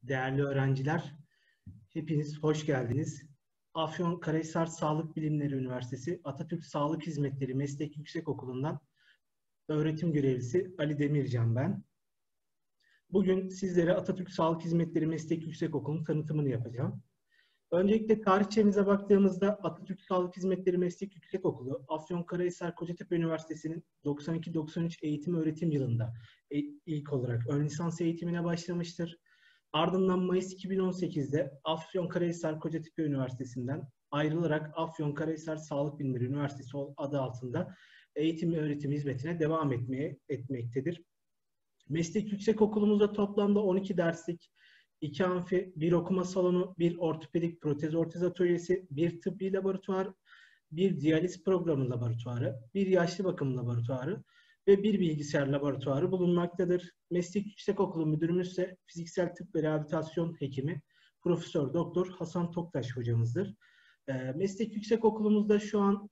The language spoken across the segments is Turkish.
Değerli öğrenciler, hepiniz hoş geldiniz. Afyonkarahisar Sağlık Bilimleri Üniversitesi Atatürk Sağlık Hizmetleri Meslek Yüksekokulu'ndan öğretim görevlisi Ali Demircan ben. Bugün sizlere Atatürk Sağlık Hizmetleri Meslek Yüksekokulu'nun tanıtımını yapacağım. Öncelikle tarihçemize baktığımızda Atatürk Sağlık Hizmetleri Meslek Yüksekokulu, Afyonkarahisar Kocatepe Üniversitesi'nin 92-93 eğitim öğretim yılında ilk olarak ön lisans eğitimine başlamıştır. Ardından Mayıs 2018'de Afyonkarahisar Kocatepe Üniversitesi'nden ayrılarak Afyonkarahisar Sağlık Bilimleri Üniversitesi adı altında eğitim ve öğretim hizmetine devam etmektedir. Meslek yüksekokulumuzda toplamda 12 derslik, 2 amfi, 1 okuma salonu, 1 ortopedik protez ortez atölyesi, 1 tıbbi laboratuvar, 1 diyaliz programı laboratuvarı, 1 yaşlı bakım laboratuvarı ve 1 bilgisayar laboratuvarı bulunmaktadır. Meslek Yüksekokulu Müdürümüz ise Fiziksel Tıp ve Rehabilitasyon Hekimi Profesör Doktor Hasan Toktaş hocamızdır. Meslek Yüksekokulumuzda şu an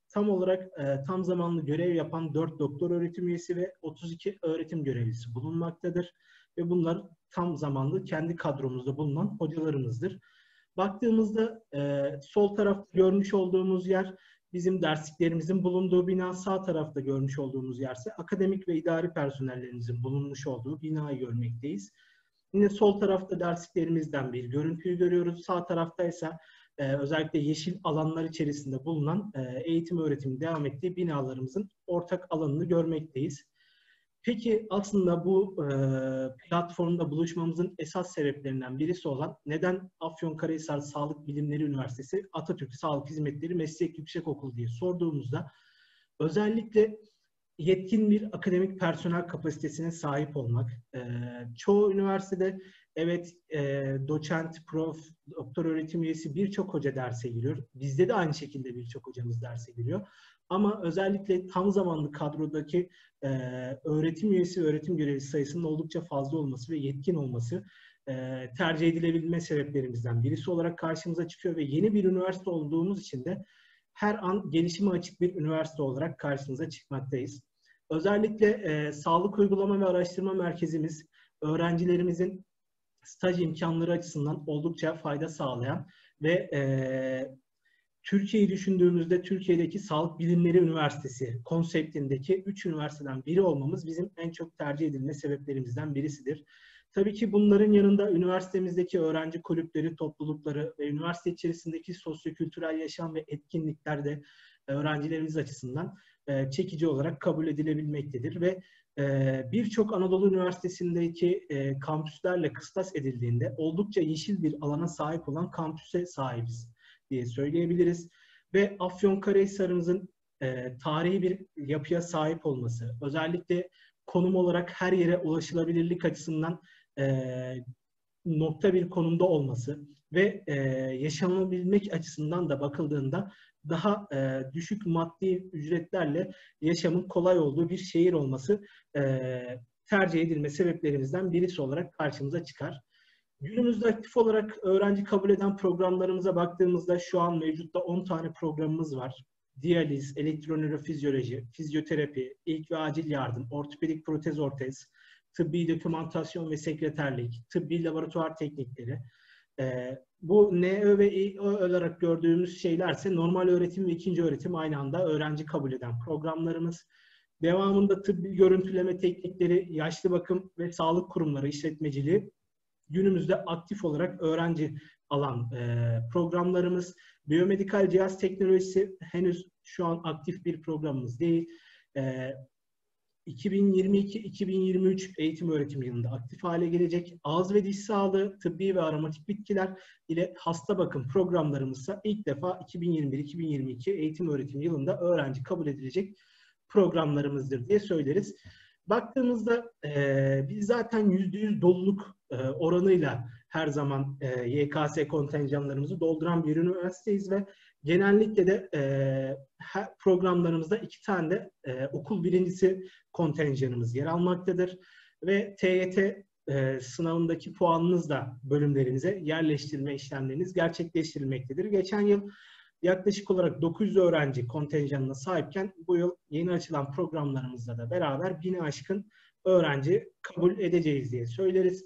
tam zamanlı görev yapan 4 doktor öğretim üyesi ve 32 öğretim görevlisi bulunmaktadır. Ve bunlar tam zamanlı kendi kadromuzda bulunan hocalarımızdır. Baktığımızda sol tarafta görmüş olduğumuz yer bizim dersliklerimizin bulunduğu bina, sağ tarafta görmüş olduğumuz yerse akademik ve idari personellerimizin bulunmuş olduğu binayı görmekteyiz. Yine sol tarafta dersliklerimizden bir görüntüyü görüyoruz. Sağ tarafta ise özellikle yeşil alanlar içerisinde bulunan eğitim öğretimin devam ettiği binalarımızın ortak alanını görmekteyiz. Peki aslında bu platformda buluşmamızın esas sebeplerinden birisi olan neden Afyonkarahisar Sağlık Bilimleri Üniversitesi Atatürk Sağlık Hizmetleri Meslek Yüksekokulu diye sorduğumuzda özellikle yetkin bir akademik personel kapasitesine sahip olmak. Çoğu üniversitede evet doçent, prof, doktor öğretim üyesi birçok hoca derse giriyor. Bizde de aynı şekilde birçok hocamız derse giriyor. Ama özellikle tam zamanlı kadrodaki öğretim üyesi ve öğretim görevlisi sayısının oldukça fazla olması ve yetkin olması tercih edilebilme sebeplerimizden birisi olarak karşımıza çıkıyor ve yeni bir üniversite olduğumuz için de her an gelişime açık bir üniversite olarak karşınıza çıkmaktayız. Özellikle Sağlık Uygulama ve Araştırma Merkezimiz öğrencilerimizin staj imkanları açısından oldukça fayda sağlayan ve Türkiye'yi düşündüğümüzde Türkiye'deki Sağlık Bilimleri Üniversitesi konseptindeki 3 üniversiteden biri olmamız bizim en çok tercih edilme sebeplerimizden birisidir. Tabii ki bunların yanında üniversitemizdeki öğrenci kulüpleri, toplulukları ve üniversite içerisindeki sosyokültürel yaşam ve etkinlikler de öğrencilerimiz açısından çekici olarak kabul edilebilmektedir ve birçok Anadolu Üniversitesi'ndeki kampüslerle kıstas edildiğinde oldukça yeşil bir alana sahip olan kampüse sahibiz diye söyleyebiliriz. Ve Afyonkarahisar'ımızın tarihi bir yapıya sahip olması, özellikle konum olarak her yere ulaşılabilirlik açısından nokta bir konumda olması ve yaşanabilmek açısından da bakıldığında daha düşük maddi ücretlerle yaşamın kolay olduğu bir şehir olması tercih edilme sebeplerimizden birisi olarak karşımıza çıkar. Günümüzde aktif olarak öğrenci kabul eden programlarımıza baktığımızda şu an mevcutta 10 tane programımız var. Diyaliz, elektronörofizyoloji, fizyoterapi, ilk ve acil yardım, ortopedik protez ortez, tıbbi dokümantasyon ve sekreterlik, tıbbi laboratuvar teknikleri. Bu NÖ ve İÖ olarak gördüğümüz şeylerse normal öğretim ve ikinci öğretim aynı anda öğrenci kabul eden programlarımız. Devamında tıbbi görüntüleme teknikleri, yaşlı bakım ve sağlık kurumları işletmeciliği günümüzde aktif olarak öğrenci alan programlarımız. Biyomedikal cihaz teknolojisi henüz şu an aktif bir programımız değil. 2022-2023 eğitim öğretim yılında aktif hale gelecek. Ağız ve diş sağlığı, tıbbi ve aromatik bitkiler ile hasta bakım programlarımızsa ilk defa 2021-2022 eğitim öğretim yılında öğrenci kabul edilecek programlarımızdır diye söyleriz. Baktığımızda biz zaten %100 doluluk oranıyla her zaman YKS kontenjanlarımızı dolduran bir üniversiteyiz ve genellikle de programlarımızda 2 tane de okul birincisi kontenjanımız yer almaktadır. Ve TYT sınavındaki puanınızla bölümlerinize yerleştirme işlemleriniz gerçekleştirilmektedir. Geçen yıl yaklaşık olarak 900 öğrenci kontenjanına sahipken bu yıl yeni açılan programlarımızla da beraber 1000'i aşkın öğrenci kabul edeceğiz diye söyleriz.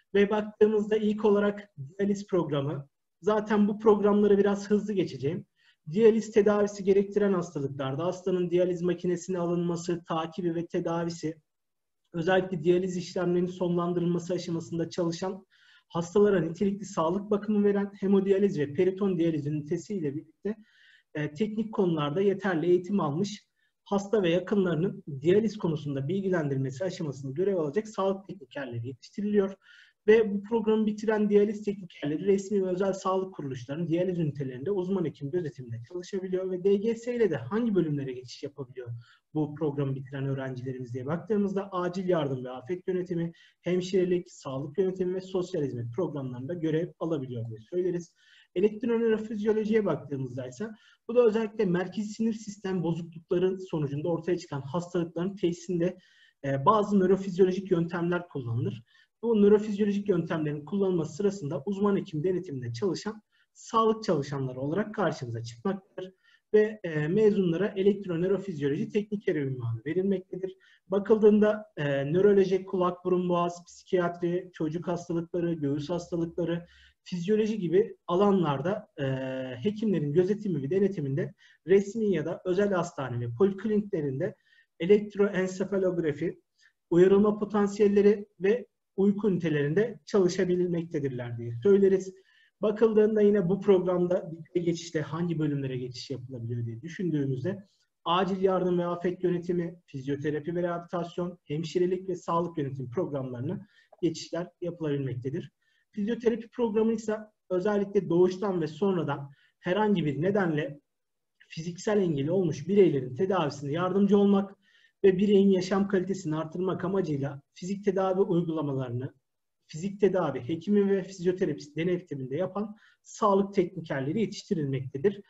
Ve baktığımızda ilk olarak diyaliz programı. Zaten bu programları biraz hızlı geçeceğim. Diyaliz tedavisi gerektiren hastalıklarda hastanın diyaliz makinesine alınması, takibi ve tedavisi, özellikle diyaliz işlemlerinin sonlandırılması aşamasında çalışan hastalara nitelikli sağlık bakımı veren hemodiyaliz ve periton diyaliz ünitesiyle birlikte teknik konularda yeterli eğitim almış hasta ve yakınlarının diyaliz konusunda bilgilendirmesi aşamasında görev alacak sağlık teknikerleri yetiştiriliyor. Ve bu programı bitiren diyaliz teknikerleri resmi ve özel sağlık kuruluşlarının diyaliz ünitelerinde uzman hekim gözetiminde çalışabiliyor ve DGS ile de hangi bölümlere geçiş yapabiliyor bu programı bitiren öğrencilerimiz diye baktığımızda acil yardım ve afet yönetimi, hemşirelik, sağlık yönetimi ve sosyal hizmet programlarında görev alabiliyor diye söyleriz. Elektronörofizyolojiye baktığımızda ise bu da özellikle merkezi sinir sistem bozuklukları sonucunda ortaya çıkan hastalıkların teşhisinde bazı nörofizyolojik yöntemler kullanılır. Bu nörofizyolojik yöntemlerin kullanılması sırasında uzman hekim denetiminde çalışan sağlık çalışanları olarak karşımıza çıkmaktadır. Ve mezunlara elektronörofizyoloji teknikeri unvanı verilmektedir. Bakıldığında nöroloji, kulak, burun, boğaz, psikiyatri, çocuk hastalıkları, göğüs hastalıkları, fizyoloji gibi alanlarda hekimlerin gözetimi ve denetiminde resmi ya da özel hastane ve polikliniklerinde elektroensefalografi, uyarılma potansiyelleri ve uyku ünitelerinde çalışabilmektedirler diye söyleriz. Bakıldığında yine bu programda geçişte hangi bölümlere geçiş yapılabiliyor diye düşündüğümüzde acil yardım ve afet yönetimi, fizyoterapi ve rehabilitasyon, hemşirelik ve sağlık yönetimi programlarına geçişler yapılabilmektedir. Fizyoterapi programı ise özellikle doğuştan ve sonradan herhangi bir nedenle fiziksel engeli olmuş bireylerin tedavisine yardımcı olmak ve bireyin yaşam kalitesini artırmak amacıyla fizik tedavi uygulamalarını fizik tedavi hekimi ve fizyoterapist denetiminde yapan sağlık teknikerleri yetiştirilmektedir.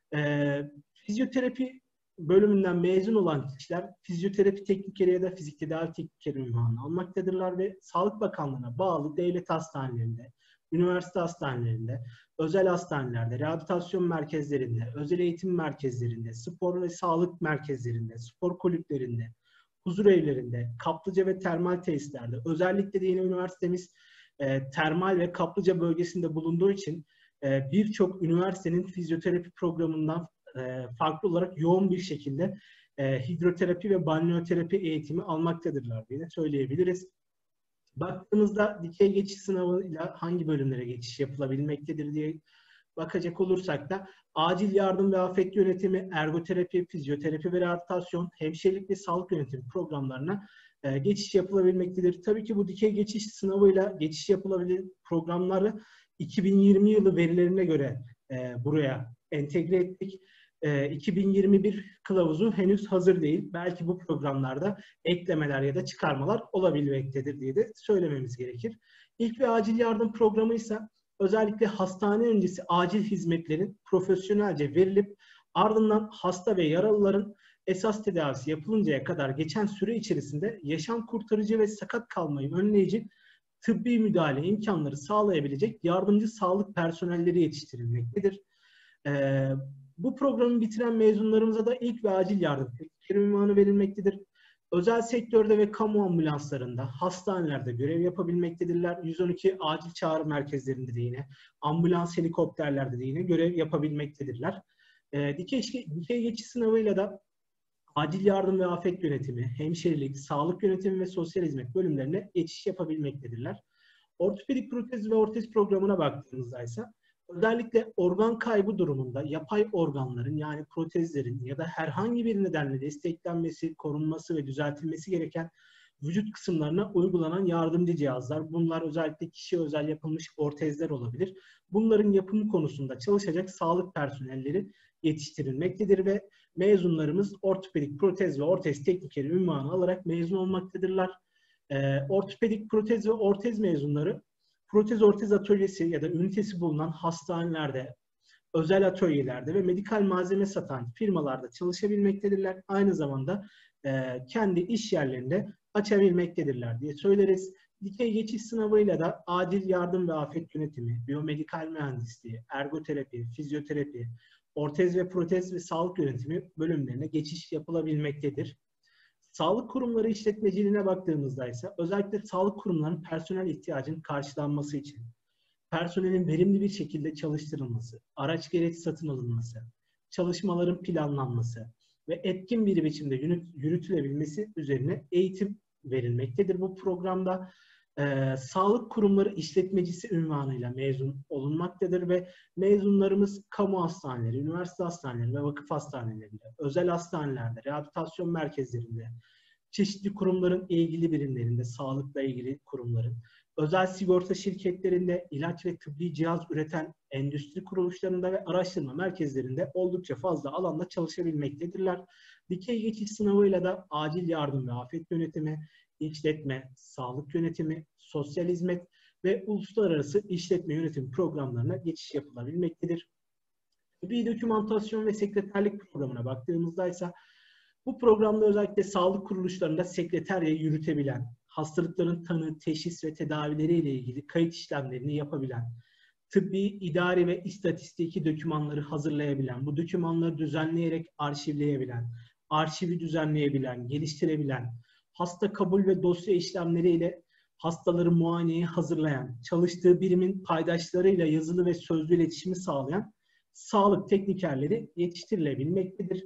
Fizyoterapi bölümünden mezun olan kişiler fizyoterapi teknikeri ya da fizik tedavi teknikeri unvanı almaktadırlar ve Sağlık Bakanlığı'na bağlı devlet hastanelerinde, üniversite hastanelerinde, özel hastanelerde, rehabilitasyon merkezlerinde, özel eğitim merkezlerinde, spor ve sağlık merkezlerinde, spor kulüplerinde, huzur evlerinde, kaplıca ve termal tesislerde, özellikle de yine üniversitemiz termal ve kaplıca bölgesinde bulunduğu için birçok üniversitenin fizyoterapi programından farklı olarak yoğun bir şekilde hidroterapi ve banyoterapi eğitimi almaktadırlar diye söyleyebiliriz. Baktığımızda dikey geçiş sınavıyla hangi bölümlere geçiş yapılabilmektedir diye bakacak olursak da acil yardım ve afet yönetimi, ergoterapi, fizyoterapi ve rehabilitasyon, hemşirelik ve sağlık yönetimi programlarına geçiş yapılabilmektedir. Tabii ki bu dikey geçiş sınavıyla geçiş yapılabilir programları 2020 yılı verilerine göre buraya entegre ettik. 2021 kılavuzu henüz hazır değil. Belki bu programlarda eklemeler ya da çıkarmalar olabilmektedir diye de söylememiz gerekir. İlk ve acil yardım programı ise özellikle hastane öncesi acil hizmetlerin profesyonelce verilip ardından hasta ve yaralıların esas tedavisi yapılıncaya kadar geçen süre içerisinde yaşam kurtarıcı ve sakat kalmayı önleyici tıbbi müdahale imkanları sağlayabilecek yardımcı sağlık personelleri yetiştirilmektedir. Bu programı bitiren mezunlarımıza da ilk ve acil yardım teknikeri unvanı verilmektedir. Özel sektörde ve kamu ambulanslarında, hastanelerde görev yapabilmektedirler. 112 acil çağrı merkezlerinde de yine, ambulans helikopterlerde de yine görev yapabilmektedirler. Dikey geçiş sınavıyla da acil yardım ve afet yönetimi, hemşirelik, sağlık yönetimi ve sosyal hizmet bölümlerine geçiş yapabilmektedirler. Ortopedik protez ve ortez programına baktığımızda ise özellikle organ kaybı durumunda yapay organların yani protezlerin ya da herhangi bir nedenle desteklenmesi, korunması ve düzeltilmesi gereken vücut kısımlarına uygulanan yardımcı cihazlar. Bunlar özellikle kişiye özel yapılmış ortezler olabilir. Bunların yapımı konusunda çalışacak sağlık personelleri yetiştirilmektedir ve mezunlarımız ortopedik protez ve ortez teknikeri unvanı alarak mezun olmaktadırlar. Ortopedik protez ve ortez mezunları protez ortez atölyesi ya da ünitesi bulunan hastanelerde, özel atölyelerde ve medikal malzeme satan firmalarda çalışabilmektedirler. Aynı zamanda kendi iş yerlerinde açabilmektedirler diye söyleriz. Dikey geçiş sınavıyla da acil yardım ve afet yönetimi, biyomedikal mühendisliği, ergoterapi, fizyoterapi, ortez ve protez ve sağlık yönetimi bölümlerine geçiş yapılabilmektedir. Sağlık kurumları işletmeciliğine baktığımızda ise özellikle sağlık kurumlarının personel ihtiyacının karşılanması için personelin verimli bir şekilde çalıştırılması, araç gereç satın alınması, çalışmaların planlanması ve etkin bir biçimde yürütülebilmesi üzerine eğitim verilmektedir. Bu programda sağlık kurumları işletmecisi unvanıyla mezun olunmaktadır ve mezunlarımız kamu hastaneleri, üniversite hastaneleri ve vakıf hastanelerinde, özel hastanelerde, rehabilitasyon merkezlerinde, çeşitli kurumların ilgili birimlerinde, sağlıkla ilgili kurumların, özel sigorta şirketlerinde, ilaç ve tıbbi cihaz üreten endüstri kuruluşlarında ve araştırma merkezlerinde oldukça fazla alanda çalışabilmektedirler. Dikey geçiş sınavıyla da acil yardım ve afet yönetimi, işletme, sağlık yönetimi, sosyal hizmet ve uluslararası işletme yönetimi programlarına geçiş yapılabilmektedir. Tıbbi dokümantasyon ve sekreterlik programına baktığımızda ise bu programda özellikle sağlık kuruluşlarında sekreterya yürütebilen, hastalıkların tanı, teşhis ve tedavileriyle ilgili kayıt işlemlerini yapabilen, tıbbi, idari ve istatistiki dokümanları hazırlayabilen, bu dokümanları düzenleyerek arşivleyebilen, arşivi düzenleyebilen, geliştirebilen, hasta kabul ve dosya işlemleriyle hastaları muayeneye hazırlayan, çalıştığı birimin paydaşlarıyla yazılı ve sözlü iletişimi sağlayan sağlık teknikerleri yetiştirilebilmektedir.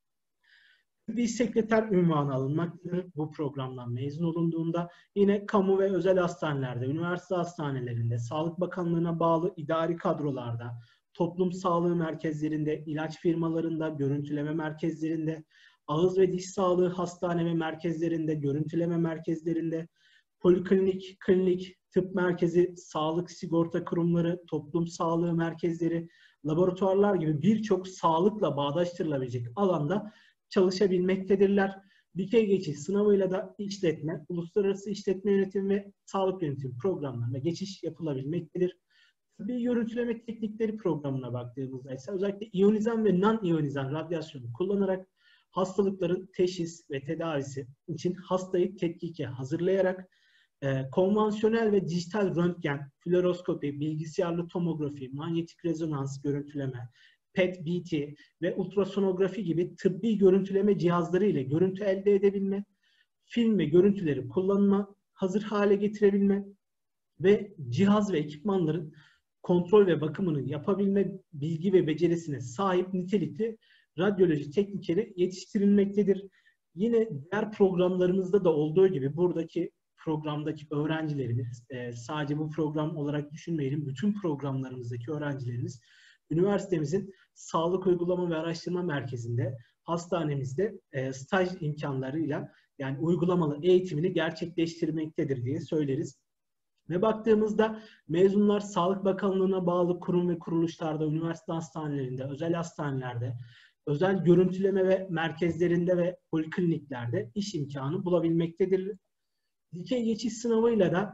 Bir sekreter unvanı alınmaktadır bu programdan mezun olunduğunda. Yine kamu ve özel hastanelerde, üniversite hastanelerinde, Sağlık Bakanlığı'na bağlı idari kadrolarda, toplum sağlığı merkezlerinde, ilaç firmalarında, görüntüleme merkezlerinde, ağız ve diş sağlığı hastane ve merkezlerinde, görüntüleme merkezlerinde, poliklinik, klinik, tıp merkezi, sağlık sigorta kurumları, toplum sağlığı merkezleri, laboratuvarlar gibi birçok sağlıkla bağdaştırılabilecek alanda çalışabilmektedirler. Dikey geçiş sınavıyla da işletme, uluslararası işletme yönetimi ve sağlık yönetimi programlarına geçiş yapılabilmektedir. Tıbbi görüntüleme teknikleri programına baktığımızda ise özellikle iyonizan ve non-iyonizan radyasyonu kullanarak hastalıkların teşhis ve tedavisi için hastayı tetkike hazırlayarak konvansiyonel ve dijital röntgen, fluoroskopi, bilgisayarlı tomografi, manyetik rezonans görüntüleme, PET-BT ve ultrasonografi gibi tıbbi görüntüleme cihazları ile görüntü elde edebilme, film ve görüntüleri kullanma, hazır hale getirebilme ve cihaz ve ekipmanların kontrol ve bakımını yapabilme bilgi ve becerisine sahip nitelikli radyoloji teknikeri yetiştirilmektedir. Yine diğer programlarımızda da olduğu gibi buradaki programdaki öğrencilerimiz, sadece bu program olarak düşünmeyelim, bütün programlarımızdaki öğrencilerimiz üniversitemizin Sağlık Uygulama ve Araştırma Merkezi'nde, hastanemizde staj imkanlarıyla yani uygulamalı eğitimini gerçekleştirmektedir diye söyleriz. Ve baktığımızda mezunlar Sağlık Bakanlığı'na bağlı kurum ve kuruluşlarda, üniversite hastanelerinde, özel hastanelerde, özel görüntüleme ve merkezlerinde ve polikliniklerde iş imkanı bulabilmektedir. Dikey geçiş sınavıyla da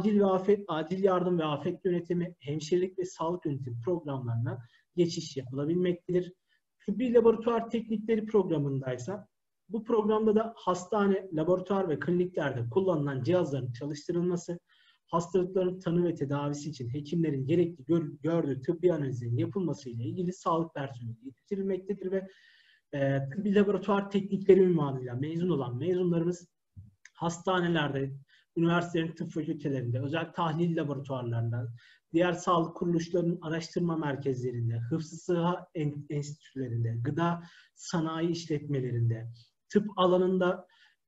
acil yardım ve afet yönetimi, hemşirelik ve sağlık yönetimi programlarına geçiş yapılabilmektedir. Tıbbi laboratuvar teknikleri programındaysa bu programda da hastane, laboratuvar ve kliniklerde kullanılan cihazların çalıştırılması, hastalıkların tanı ve tedavisi için hekimlerin gerekli gördüğü tıbbi analizlerin yapılması ile ilgili sağlık personeli yetiştirilmektedir ve tıbbi laboratuvar teknikleri unvanıyla mezun olan mezunlarımız hastanelerde, üniversitelerin tıp fakültelerinde, özel tahlil laboratuvarlarında, diğer sağlık kuruluşlarının araştırma merkezlerinde, hıfzı sıha enstitülerinde, gıda sanayi işletmelerinde, tıp alanında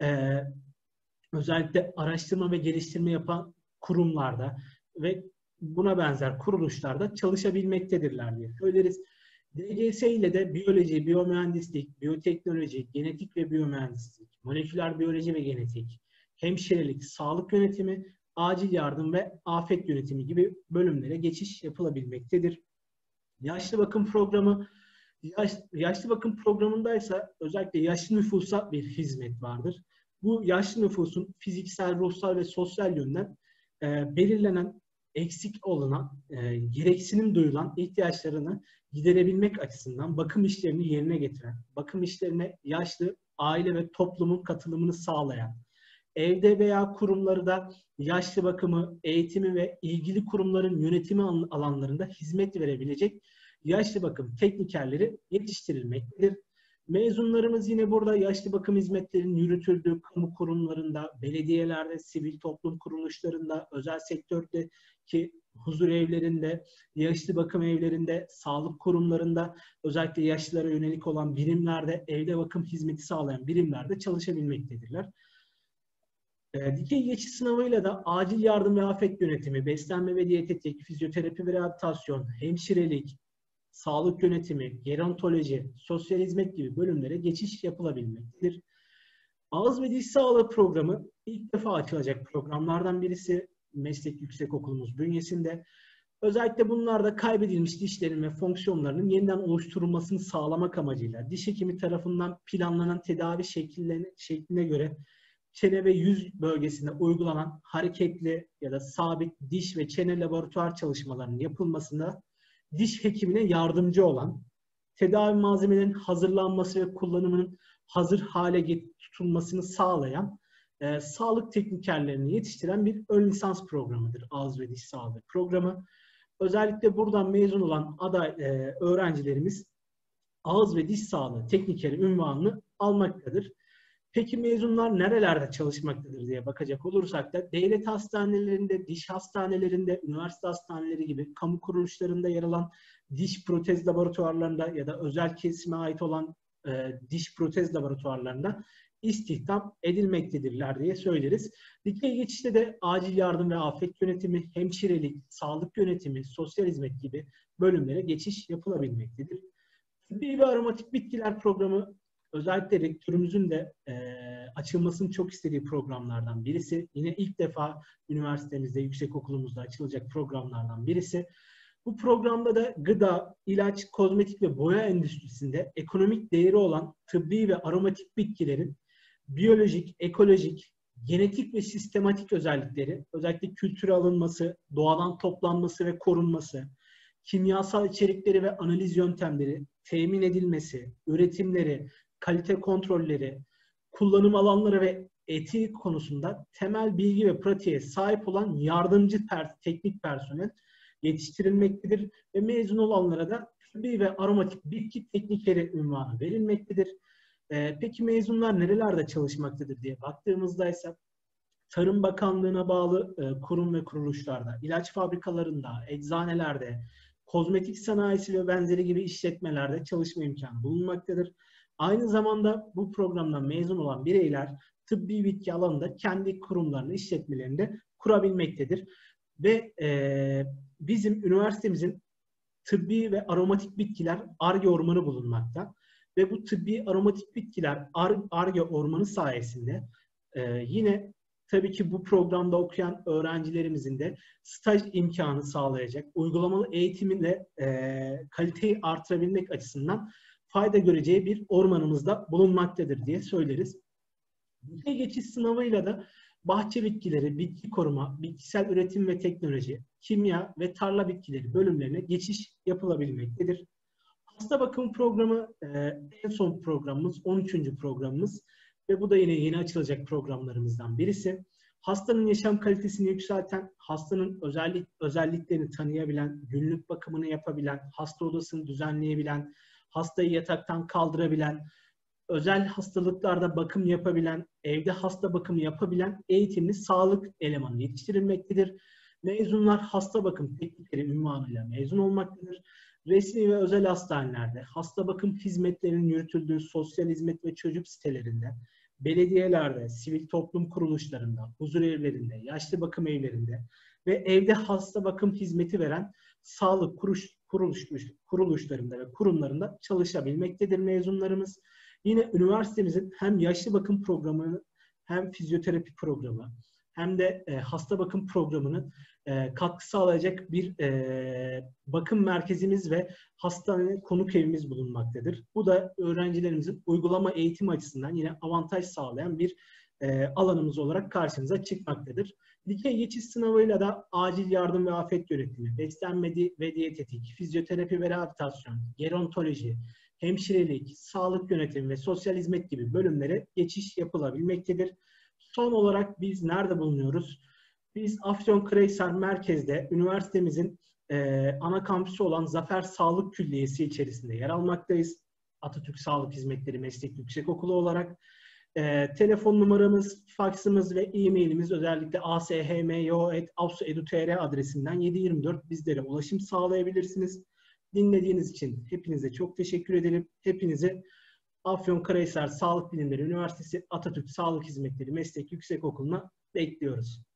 özellikle araştırma ve geliştirme yapan kurumlarda ve buna benzer kuruluşlarda çalışabilmektedirler diye söyleriz. DGS ile de biyoloji, biyomühendislik, biyoteknoloji, genetik ve biyomühendislik, moleküler biyoloji ve genetik, hemşirelik, sağlık yönetimi, acil yardım ve afet yönetimi gibi bölümlere geçiş yapılabilmektedir. Yaşlı bakım programı, yaşlı bakım programındaysa özellikle yaşlı nüfusa bir hizmet vardır. Bu yaşlı nüfusun fiziksel, ruhsal ve sosyal yönden belirlenen, eksik olunan, gereksinim duyulan ihtiyaçlarını giderebilmek açısından bakım işlerini yerine getiren, bakım işlerine yaşlı, aile ve toplumun katılımını sağlayan, evde veya kurumları da yaşlı bakımı, eğitimi ve ilgili kurumların yönetimi alanlarında hizmet verebilecek yaşlı bakım teknikerleri yetiştirilmektedir. Mezunlarımız yine burada yaşlı bakım hizmetlerinin yürütüldüğü kamu kurumlarında, belediyelerde, sivil toplum kuruluşlarında, özel sektördeki huzur evlerinde, yaşlı bakım evlerinde, sağlık kurumlarında, özellikle yaşlılara yönelik olan birimlerde, evde bakım hizmeti sağlayan birimlerde çalışabilmektedirler. Dikey geçiş sınavıyla da acil yardım ve afet yönetimi, beslenme ve diyetetik, fizyoterapi ve rehabilitasyon, hemşirelik, sağlık yönetimi, gerontoloji, sosyal hizmet gibi bölümlere geçiş yapılabilmektedir. Ağız ve diş sağlığı programı ilk defa açılacak programlardan birisi meslek yüksekokulumuz bünyesinde. Özellikle bunlarda kaybedilmiş dişlerin ve fonksiyonlarının yeniden oluşturulmasını sağlamak amacıyla diş hekimi tarafından planlanan tedavi şekline göre çene ve yüz bölgesinde uygulanan hareketli ya da sabit diş ve çene laboratuvar çalışmalarının yapılmasında diş hekimine yardımcı olan, tedavi malzemelerinin hazırlanması ve kullanımının hazır hale tutulmasını sağlayan, sağlık teknikerlerini yetiştiren bir ön lisans programıdır ağız ve diş sağlığı programı. Özellikle buradan mezun olan öğrencilerimiz ağız ve diş sağlığı teknikeri unvanını almaktadır. Peki mezunlar nerelerde çalışmaktadır diye bakacak olursak da devlet hastanelerinde, diş hastanelerinde, üniversite hastaneleri gibi kamu kuruluşlarında yer alan diş protez laboratuvarlarında ya da özel kesime ait olan diş protez laboratuvarlarında istihdam edilmektedirler diye söyleriz. Dikey geçişte de acil yardım ve afet yönetimi, hemşirelik, sağlık yönetimi, sosyal hizmet gibi bölümlere geçiş yapılabilmektedir. Tıbbi ve aromatik bitkiler programı özellikle rektörümüzün de açılmasını çok istediği programlardan birisi. Yine ilk defa üniversitemizde, yüksekokulumuzda açılacak programlardan birisi. Bu programda da gıda, ilaç, kozmetik ve boya endüstrisinde ekonomik değeri olan tıbbi ve aromatik bitkilerin biyolojik, ekolojik, genetik ve sistematik özellikleri, özellikle kültüre alınması, doğadan toplanması ve korunması, kimyasal içerikleri ve analiz yöntemleri, temin edilmesi, üretimleri, kalite kontrolleri, kullanım alanları ve etiği konusunda temel bilgi ve pratiğe sahip olan yardımcı teknik personel yetiştirilmektedir ve mezun olanlara da tıbbi ve aromatik bitki teknikeri unvanı verilmektedir. Peki mezunlar nerelerde çalışmaktadır diye baktığımızda ise Tarım Bakanlığı'na bağlı kurum ve kuruluşlarda, ilaç fabrikalarında, eczanelerde, kozmetik sanayisi ve benzeri gibi işletmelerde çalışma imkanı bulunmaktadır. Aynı zamanda bu programdan mezun olan bireyler tıbbi bitki alanında kendi kurumlarını, işletmelerinde kurabilmektedir. Ve bizim üniversitemizin tıbbi ve aromatik bitkiler Ar-Ge ormanı bulunmakta. Ve bu tıbbi aromatik bitkiler Ar-Ge ormanı sayesinde yine tabii ki bu programda okuyan öğrencilerimizin de staj imkanı sağlayacak, uygulamalı eğitiminde kaliteyi artırabilmek açısından fayda göreceği bir ormanımızda bulunmaktadır diye söyleriz. Dikey geçiş sınavıyla da bahçe bitkileri, bitki koruma, bitkisel üretim ve teknoloji, kimya ve tarla bitkileri bölümlerine geçiş yapılabilmektedir. Hasta bakım programı en son programımız, 13. programımız ve bu da yine yeni açılacak programlarımızdan birisi. Hastanın yaşam kalitesini yükselten, hastanın özelliklerini tanıyabilen, günlük bakımını yapabilen, hasta odasını düzenleyebilen, hastayı yataktan kaldırabilen, özel hastalıklarda bakım yapabilen, evde hasta bakımı yapabilen eğitimli sağlık elemanı yetiştirilmektedir. Mezunlar hasta bakım teknikeri unvanıyla mezun olmaktadır. Resmi ve özel hastanelerde, hasta bakım hizmetlerinin yürütüldüğü sosyal hizmet ve çocuk sitelerinde, belediyelerde, sivil toplum kuruluşlarında, huzur evlerinde, yaşlı bakım evlerinde ve evde hasta bakım hizmeti veren sağlık kuruluşlarında ve kurumlarında çalışabilmektedir mezunlarımız. Yine üniversitemizin hem yaşlı bakım programı hem fizyoterapi programı hem de hasta bakım programının katkı sağlayacak bir bakım merkezimiz ve hastane konuk evimiz bulunmaktadır. Bu da öğrencilerimizin uygulama eğitim açısından yine avantaj sağlayan bir alanımız olarak karşımıza çıkmaktadır. Dikey geçiş sınavıyla da acil yardım ve afet yönetimi, beslenme ve diyetetik, fizyoterapi ve rehabilitasyon, gerontoloji, hemşirelik, sağlık yönetimi ve sosyal hizmet gibi bölümlere geçiş yapılabilmektedir. Son olarak biz nerede bulunuyoruz? Biz Afyonkarahisar merkezde üniversitemizin ana kampüsü olan Zafer Sağlık Külliyesi içerisinde yer almaktayız. Atatürk Sağlık Hizmetleri Meslek Yüksekokulu olarak. Telefon numaramız, faksımız ve e-mailimiz özellikle ashmo@apsu.edu.tr adresinden 7/24 bizlere ulaşım sağlayabilirsiniz. Dinlediğiniz için hepinize çok teşekkür ederim. Hepinize Afyonkarahisar Sağlık Bilimleri Üniversitesi Atatürk Sağlık Hizmetleri Meslek Yüksekokulu'na bekliyoruz.